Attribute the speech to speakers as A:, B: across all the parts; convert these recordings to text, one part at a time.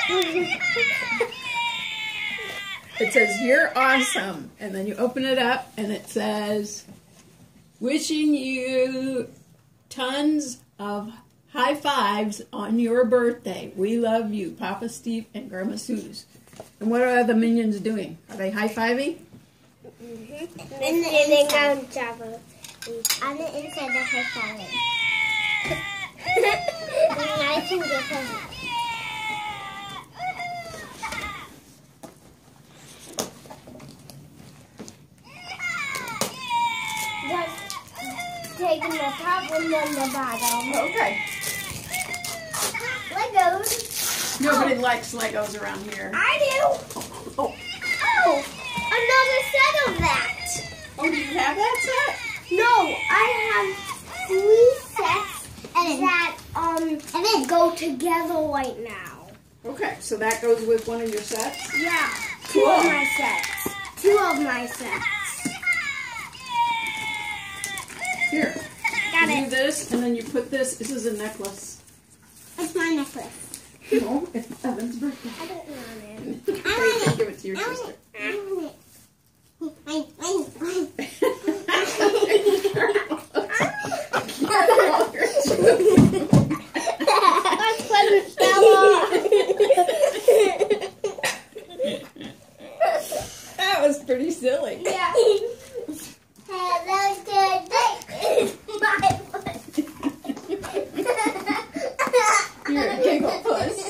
A: It says, "You're awesome." And then you open it up and it says, "Wishing you tons of high fives on your birthday. We love you, Papa Steve and Grandma Suze." And what are the minions doing? Are they high-fiving?
B: Mm-hmm. And then down Java. On the inside, the high-fiving. And I can give him. Just taking the top and then the bottom.
A: Okay.
B: Legos.
A: Nobody likes Legos around here.
B: I do.
A: Oh.
B: Oh, another set of that.
A: Oh, do you have that set?
B: No, I have 3 sets that they go together right now.
A: Okay, so that goes with one of your sets?
B: Yeah,
A: Cool.
B: 2 of my sets. 2 of my sets.
A: Here.
B: Got
A: You
B: it.
A: do this, and then you put this. This is a necklace.
B: It's my necklace.
A: No, it's Evan's birthday.
B: I don't want it.
A: You can give it to your sister.
B: I want it. That's President Stella.
A: That was pretty silly.
B: Yeah. Hello, today is my birthday.
A: You're a giggle puss.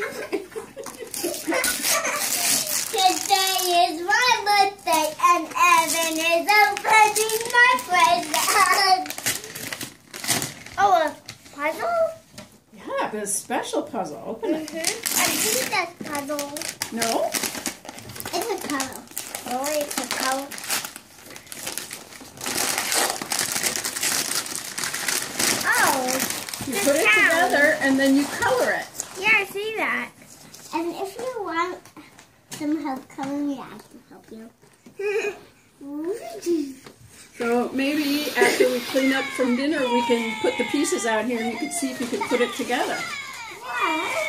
B: Today is my birthday and Evan is opening my present. Oh, a puzzle?
A: Yeah, but a special puzzle. Open it.
B: I think that's puzzle.
A: No?
B: It's a color. Oh, it's a color. Oh.
A: You
B: the
A: put it
B: town.
A: together and then you color it.
B: Yeah, I see that. And if you want some help coloring it, I can help you.
A: So maybe after we clean up from dinner, we can put the pieces out here and you can see if you can put it together.
B: Yeah.